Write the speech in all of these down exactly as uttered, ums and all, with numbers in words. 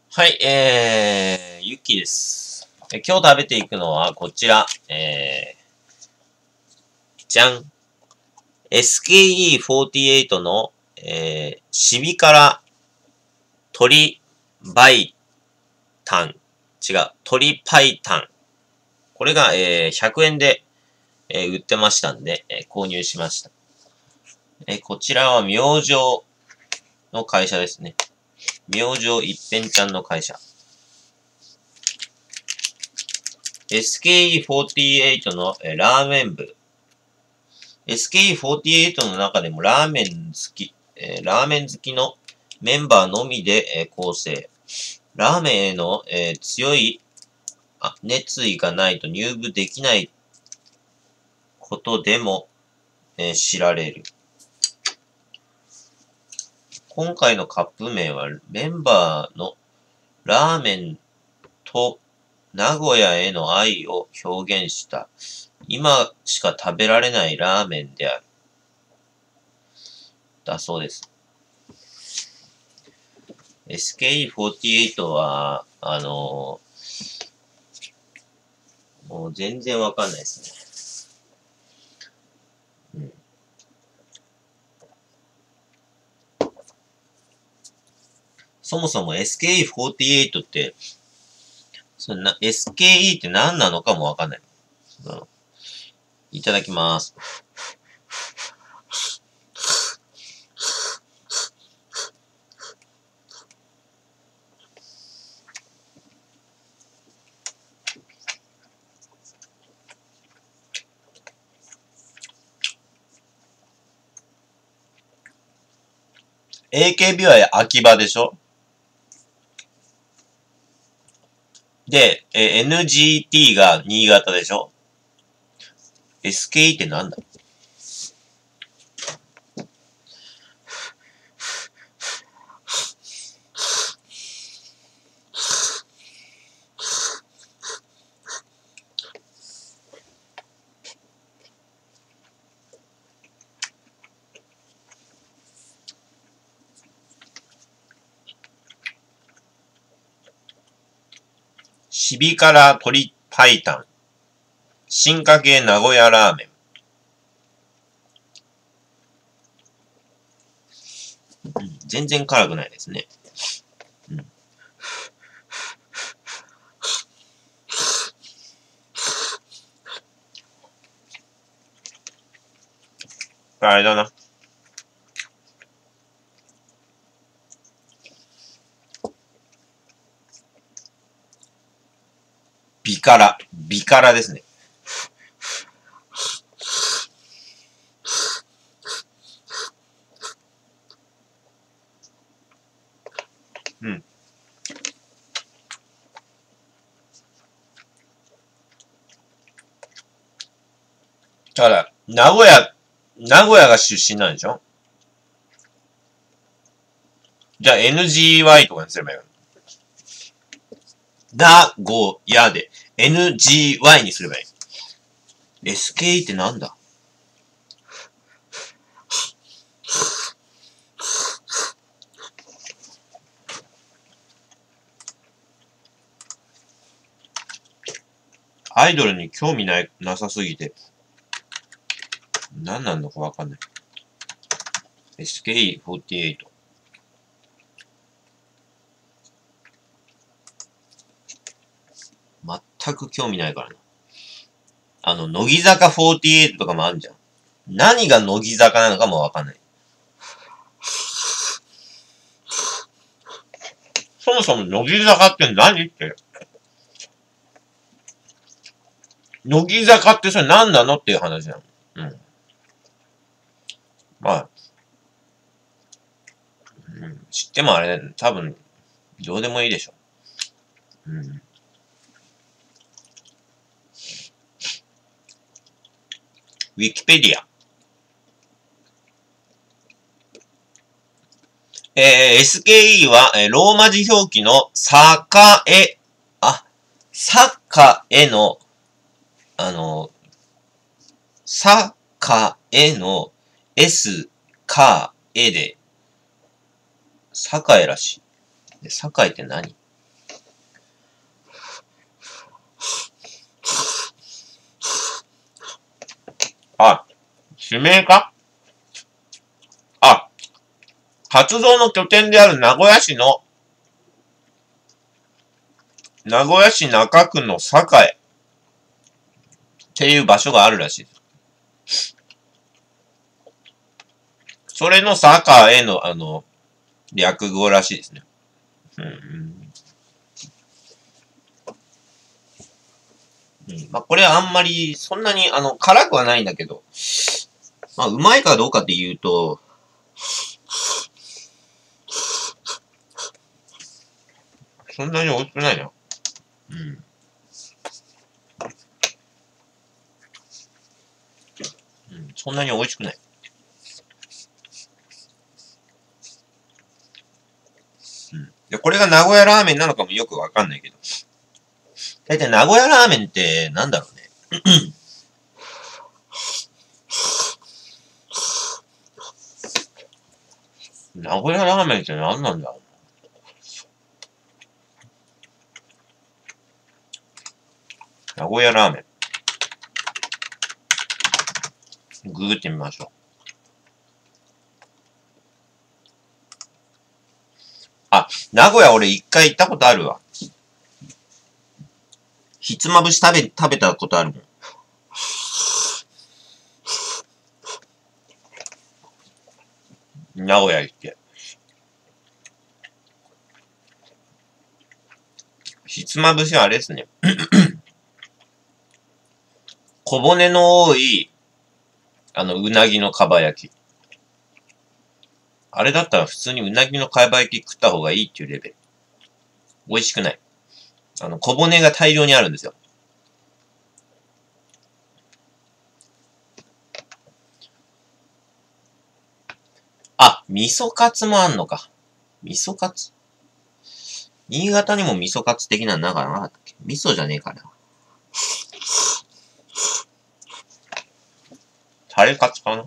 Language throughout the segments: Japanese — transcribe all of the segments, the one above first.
はい、えー、ゆっきーです。え今日食べていくのはこちら、えー、じゃん。エスケーイーフォーティーエイト の、えー、シビ辛鶏白湯。違う、鶏白湯。これが、えー、ひゃくえんで、えー売ってましたんで、えー購入しました。えーこちらは明星の会社ですね。明星一辺ちゃんの会社。エスケーイーフォーティーエイト の、えーラーメン部。エスケーイーフォーティーエイト の中でもラーメン好き、えーラーメン好きのメンバーのみで、えー構成。ラーメンへの、えー強いあ熱意がないと入部できないことでも、えー知られる。今回のカップ麺はメンバーのラーメンと名古屋への愛を表現した今しか食べられないラーメンである。だそうです。エスケーイーフォーティーエイト は、あのー、もう全然わかんないですね。うん。そもそも エスケーイーフォーティーエイト って、そんな、エスケーイー って何なのかもわかんない。うん、いただきます。エーケービー は秋葉でしょで、え エヌジーティー が新潟でしょ ?エスケーイー ってなんだシビ辛鶏白湯。進化系名古屋ラーメン。うん、全然辛くないですね。うん、あれだな。ビ辛。ビ辛ですね。うん。だから、名古屋、名古屋が出身なんでしょじゃあ エヌジーワイ とかにすればいいよ。名古屋で エヌジーワイ にすればいい。エスケーイー ってなんだアイドルに興味ない、なさすぎて、何なんのかわかんない。エスケーイーフォーティーエイト。全く興味ないからな。あの、乃木坂フォーティーエイトとかもあるじゃん。何が乃木坂なのかもわかんない。そもそも乃木坂って何って。乃木坂ってそれ何なのっていう話なの。うん。まあ、うん、知ってもあれ、多分、どうでもいいでしょ。うん。ウィキペディア。えー、エスケーイー は、えー、ローマ字表記のサカエ、あ、サカエの、あの、サカエの S、カエで、サカエらしい。で、サカエって何地名か？あ、活動の拠点である名古屋市の、名古屋市中区の栄っていう場所があるらしいです。それの栄の、あの、略語らしいですね。うん。うん、まあ、これはあんまり、そんなに、あの、辛くはないんだけど、まあ、うまいかどうかっていうと、そんなに美味しくないな。うん。うん、そんなに美味しくない。うん。で、これが名古屋ラーメンなのかもよくわかんないけど。だいたい名古屋ラーメンってなんだろうね。名古屋ラーメンって何なんだろう。名古屋ラーメン。ググってみましょう。あ、名古屋俺一回行ったことあるわ。ひつまぶし食べ、食べたことあるもん。名古屋行って。ひつまぶしはあれですね。小骨の多い、あの、うなぎのかば焼き。あれだったら普通にうなぎのかば焼き食った方がいいっていうレベル。美味しくない。あの、小骨が大量にあるんですよ。あ、味噌カツもあんのか。味噌カツ。新潟にも味噌カツ的なのなかったっけ？味噌じゃねえかな。タレカツかな。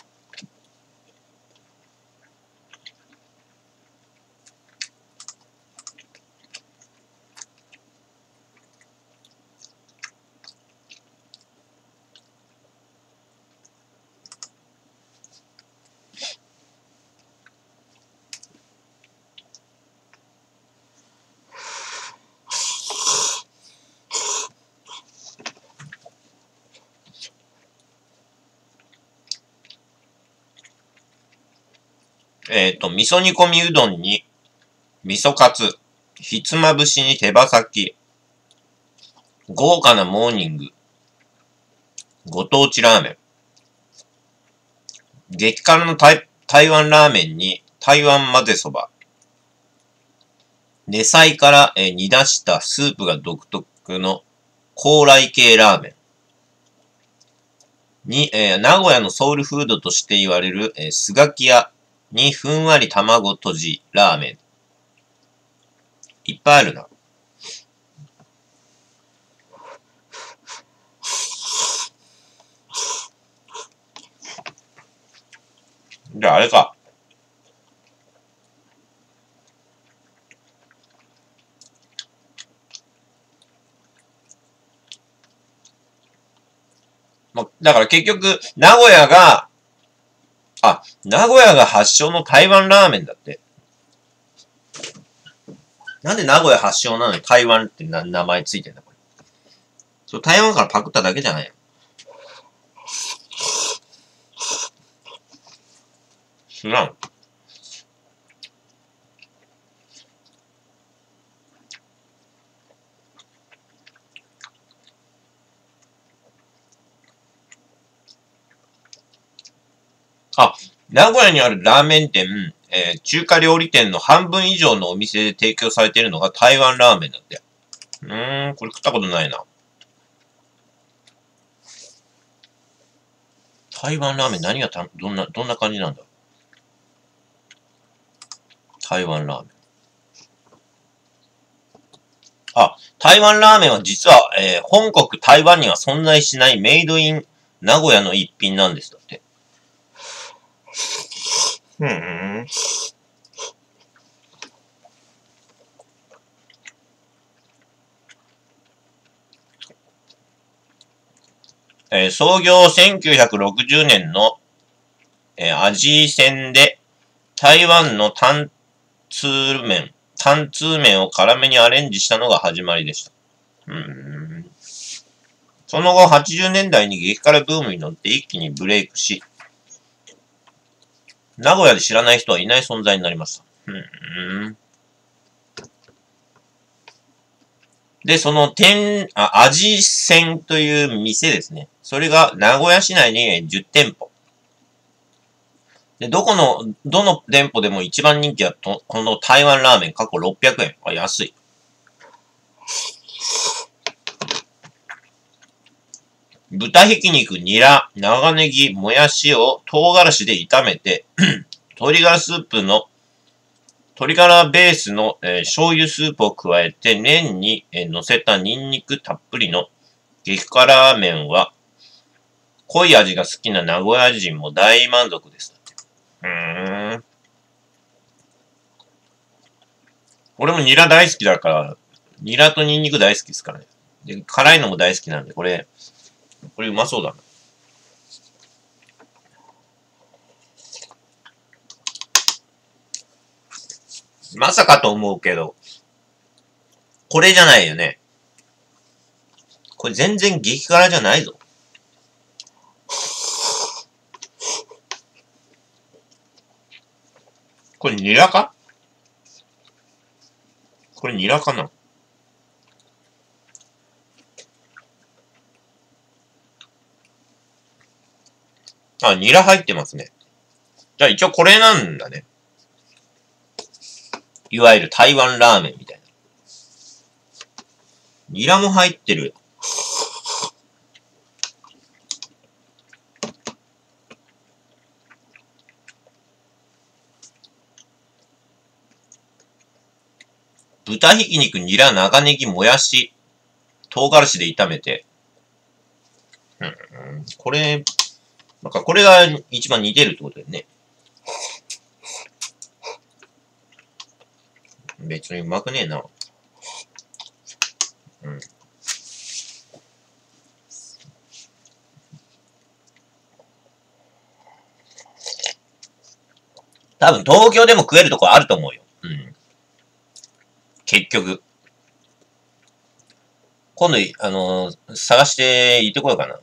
えっと、味噌煮込みうどんに、味噌カツ、ひつまぶしに手羽先、豪華なモーニング、ご当地ラーメン、激辛の台台湾ラーメンに台湾混ぜそば、根菜から、えー煮出したスープが独特の高麗系ラーメンに、えー名古屋のソウルフードとして言われる、えー、スガキ屋にふんわり卵とじラーメン。いっぱいあるな。じゃああれか。ま、だから結局、名古屋が、あ、名古屋が発祥の台湾ラーメンだって。なんで名古屋発祥なのに台湾ってな名前ついてんだこれ。そう、台湾からパクっただけじゃないの。知らん。あ、名古屋にあるラーメン店、えー中華料理店の半分以上のお店で提供されているのが台湾ラーメンだって。うーん、これ食ったことないな。台湾ラーメン何がた、どんな、どんな感じなんだ？台湾ラーメン。あ、台湾ラーメンは実は、えー本国台湾には存在しないメイドイン名古屋の一品なんですだって。うん。 えー、創業せんきゅうひゃくろくじゅうねんの、えー、味仙で、台湾の担々麺、担々麺を辛めにアレンジしたのが始まりでした。うーん。その後、はちじゅうねんだいに激辛ブームに乗って一気にブレイクし、名古屋で知らない人はいない存在になりました。うーん。で、その店、あ、味仙という店ですね。それが名古屋市内にじゅってんぽ。で、どこの、どの店舗でも一番人気はと、この台湾ラーメン、過去ろっぴゃくえん。あ、安い。豚ひき肉、ニラ、長ネギ、もやしを唐辛子で炒めて、鶏ガラスープの、鶏ガラベースの、えー、醤油スープを加えて、麺に、えー、乗せたニンニクたっぷりの激辛麺は、濃い味が好きな名古屋人も大満足です。うーん。俺もニラ大好きだから、ニラとニンニク大好きですからね。で、辛いのも大好きなんで、これ、これうまそうだな。まさかと思うけど、これじゃないよね。これ全然激辛じゃないぞ。これニラか？これニラかな？あ、ニラ入ってますね。じゃあ一応これなんだね。いわゆる台湾ラーメンみたいな。ニラも入ってる。豚ひき肉、ニラ、長ネギ、もやし、唐辛子で炒めて。うん、これ、なんかこれが一番似てるってことだよね。別にうまくねえな。うん。多分東京でも食えるとこあると思うよ。うん。結局。今度、あのー、探して行ってこようかな。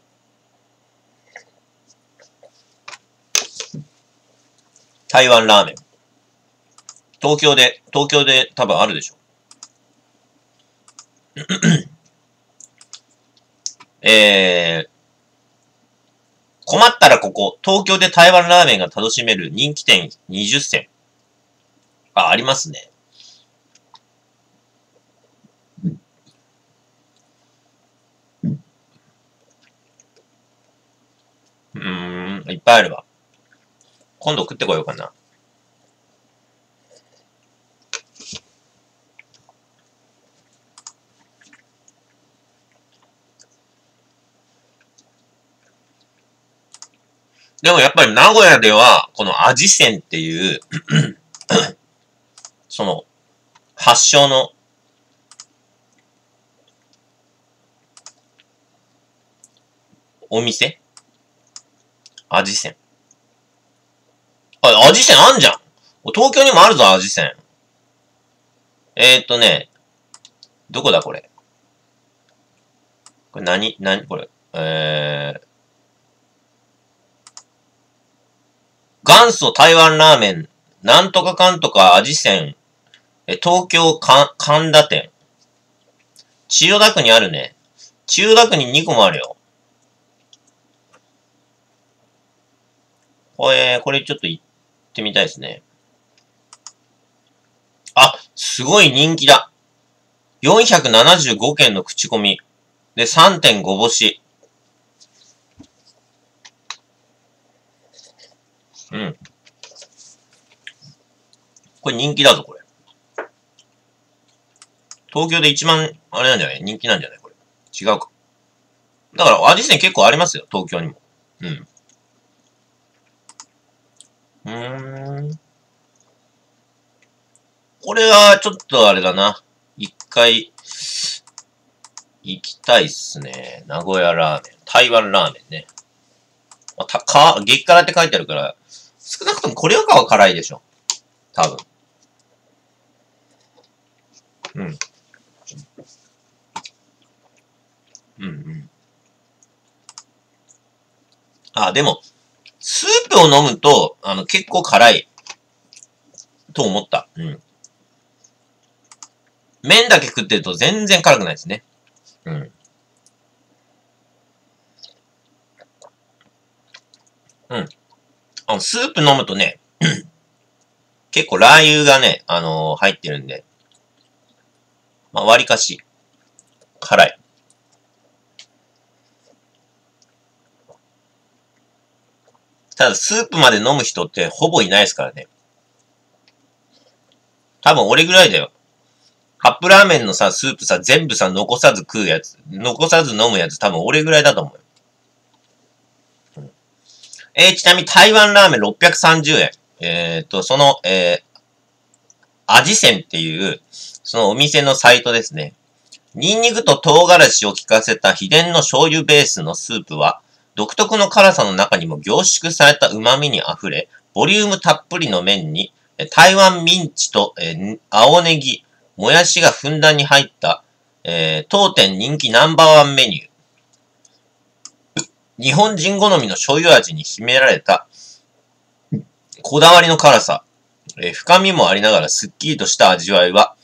台湾ラーメン。東京で、東京で多分あるでしょ。えー、困ったらここ、東京で台湾ラーメンが楽しめる人気店にじゅっせん。あ、ありますね。うーん、いっぱいあるわ。今度食ってこようかな。でもやっぱり名古屋では、この味仙っていうその、発祥の、お店味仙。あ、味仙あんじゃん。東京にもあるぞ、味仙。えーっとね、どこだこれ。これ何、何これ。えー、元祖台湾ラーメン、なんとかかんとか味仙、え、東京か神田店。千代田区にあるね。千代田区ににこもあるよ。これ、これちょっと行ってみたいですね。あ、すごい人気だ。よんひゃくななじゅうごけんの口コミ。で、さんてんご 星。うん。これ人気だぞ、これ。東京で一番、あれなんじゃない？人気なんじゃないこれ。違うか。だから、味仙結構ありますよ、東京にも。うん。うーん。これは、ちょっとあれだな。一回、 行きたいっすね。名古屋ラーメン。台湾ラーメンね。まあ、た、か、激辛って書いてあるから、少なくともこれよりかは辛いでしょ。多分。うん。うんうん。あ、でも、スープを飲むと、あの、結構辛い。と思った。うん。麺だけ食ってると全然辛くないですね。うん。うん。あの、スープ飲むとね、結構ラー油がね、あのー入ってるんで、まあ、割かし、辛い。ただ、スープまで飲む人ってほぼいないですからね。多分俺ぐらいだよ。カップラーメンのさ、スープさ、全部さ、残さず食うやつ、残さず飲むやつ、多分俺ぐらいだと思うよ。うん、えー、ちなみに台湾ラーメンろっぴゃくさんじゅうえん。えー、っと、その、えー、味仙っていう、そのお店のサイトですね。ニンニクと唐辛子を効かせた秘伝の醤油ベースのスープは、独特の辛さの中にも凝縮された旨味に溢れ、ボリュームたっぷりの麺に、台湾ミンチと、えー、青ネギ、もやしがふんだんに入った、えー、当店人気ナンバーワンメニュー。日本人好みの醤油味に秘められた、こだわりの辛さ、えー、深みもありながらすっきりとした味わいは、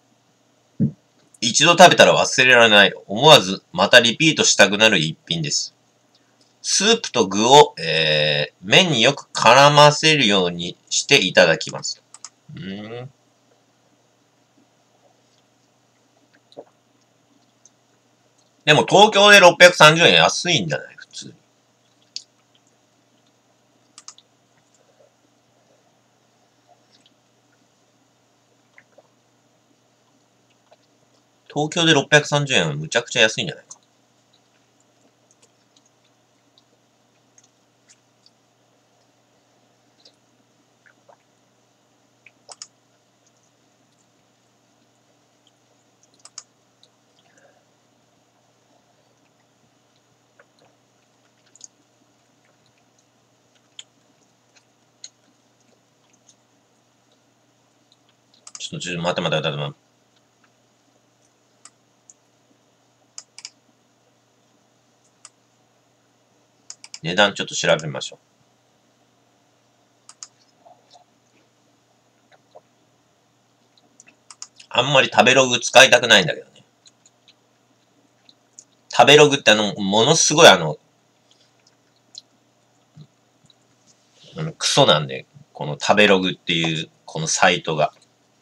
一度食べたら忘れられない。思わずまたリピートしたくなる一品です。スープと具を、えー、麺によく絡ませるようにしていただきます。うーん。でも東京でろっぴゃくさんじゅうえん安いんじゃない普通に。東京でろっぴゃくさんじゅうえんはむちゃくちゃ安いんじゃないか。ちょっと、ちょっと待って待って待って待って。値段ちょっと調べましょう。あんまり食べログ使いたくないんだけどね。食べログってあの、ものすごいあの、あのクソなんで、この食べログっていう、このサイトが。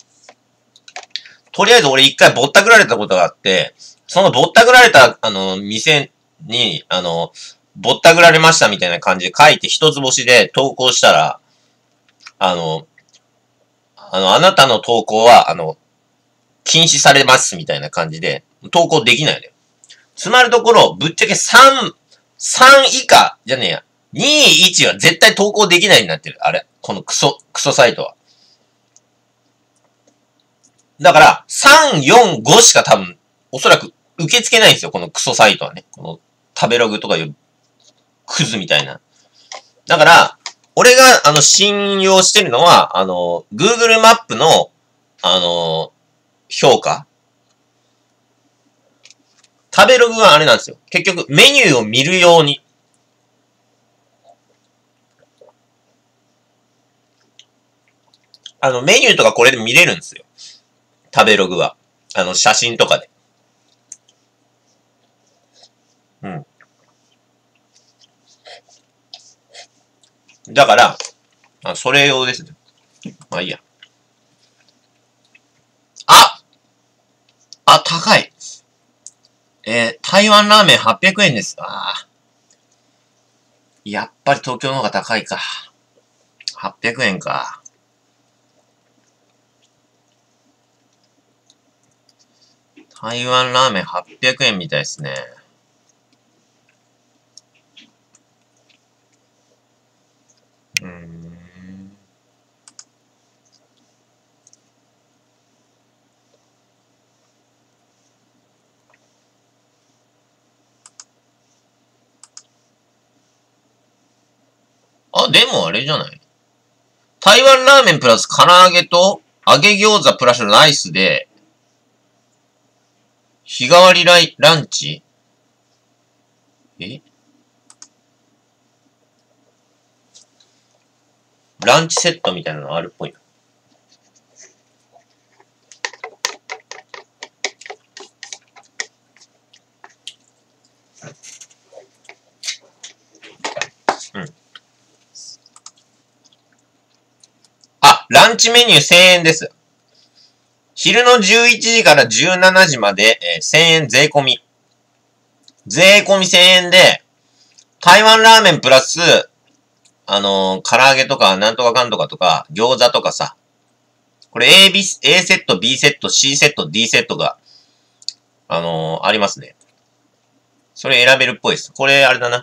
とりあえず俺一回ぼったくられたことがあって、そのぼったくられた、あの、店に、あの、ぼったくられましたみたいな感じで書いて一つ星で投稿したら、あの、あの、あなたの投稿は、あの、禁止されますみたいな感じで、投稿できないのよ。つまるところ、ぶっちゃけさん、さん以下じゃねえや。にい、いちは絶対投稿できないようになってる。あれ。このクソ、クソサイトは。だから、さん、よん、ごしか多分、おそらく受け付けないんですよ。このクソサイトはね。この食べログとかいうクズみたいな。だから、俺が、あの、信用してるのは、あの、Google マップの、あの、評価。食べログはあれなんですよ。結局、メニューを見るように。あの、メニューとかこれで見れるんですよ。食べログは。あの、写真とかで。うん。だから、あそれ用ですね。まあいいや。ああ、高い。えー、台湾ラーメンはっぴゃくえんです。ああ。やっぱり東京の方が高いか。はっぴゃくえんか。台湾ラーメンはっぴゃくえんみたいですね。うーん。 でもあれじゃない？台湾ラーメンプラス唐揚げと揚げ餃子プラスライスで、日替わりライランチえランチセットみたいなのあるっぽいな。うん。あ、ランチメニューせんえんです。昼のじゅういちじからじゅうしちじまで、えー、せんえん税込み。税込みせんえんで、台湾ラーメンプラス、あのー、唐揚げとか、なんとかかんとかとか、餃子とかさ。これ A、B、A セット、B セット、C セット、D セットが、あのー、ありますね。それ選べるっぽいです。これ、あれだな。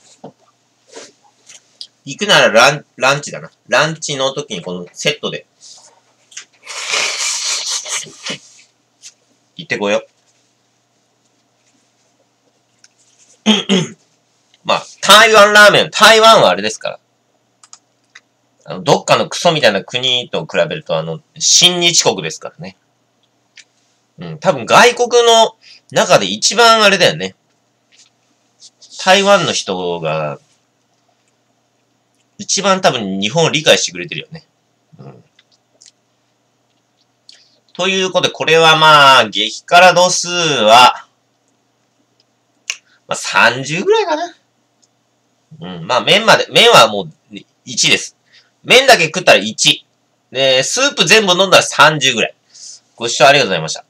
行くならラン、ランチだな。ランチの時にこのセットで。行ってこよう。まあ、台湾ラーメン、台湾はあれですから。あの、どっかのクソみたいな国と比べると、あの、親日国ですからね。うん、多分外国の中で一番あれだよね。台湾の人が、一番多分日本を理解してくれてるよね。うん。ということで、これはまあ、激辛度数は、まあさんじゅうぐらいかな。うん。まあ麺まで、麺はもういちです。麺だけ食ったらいち。で、スープ全部飲んだらさんじゅうぐらい。ご視聴ありがとうございました。